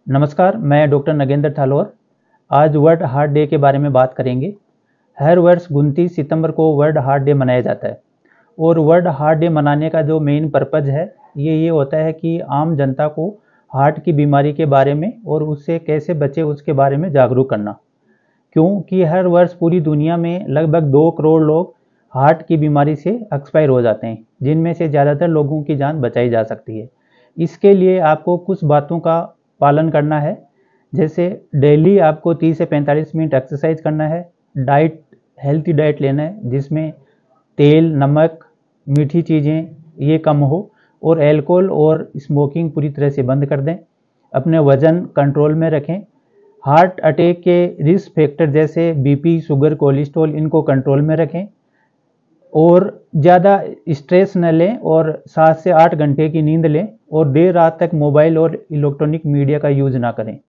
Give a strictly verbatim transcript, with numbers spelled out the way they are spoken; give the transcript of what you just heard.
नमस्कार, मैं डॉक्टर नगेंद्र थालोर। आज वर्ल्ड हार्ट डे के बारे में बात करेंगे। हर वर्ष उनतीस सितंबर को वर्ल्ड हार्ट डे मनाया जाता है और वर्ल्ड हार्ट डे मनाने का जो मेन पर्पज़ है ये ये होता है कि आम जनता को हार्ट की बीमारी के बारे में और उससे कैसे बचे उसके बारे में जागरूक करना। क्योंकि हर वर्ष पूरी दुनिया में लगभग दो करोड़ लोग हार्ट की बीमारी से एक्सपायर हो जाते हैं, जिनमें से ज़्यादातर लोगों की जान बचाई जा सकती है। इसके लिए आपको कुछ बातों का पालन करना है, जैसे डेली आपको तीस से पैंतालीस मिनट एक्सरसाइज करना है, डाइट हेल्थी डाइट लेना है जिसमें तेल, नमक, मीठी चीज़ें ये कम हो और अल्कोहल और स्मोकिंग पूरी तरह से बंद कर दें। अपने वज़न कंट्रोल में रखें। हार्ट अटैक के रिस्क फैक्टर जैसे बीपी, शुगर, कोलेस्ट्रॉल इनको कंट्रोल में रखें और ज़्यादा स्ट्रेस न लें और सात से आठ घंटे की नींद लें और देर रात तक मोबाइल और इलेक्ट्रॉनिक मीडिया का यूज़ ना करें।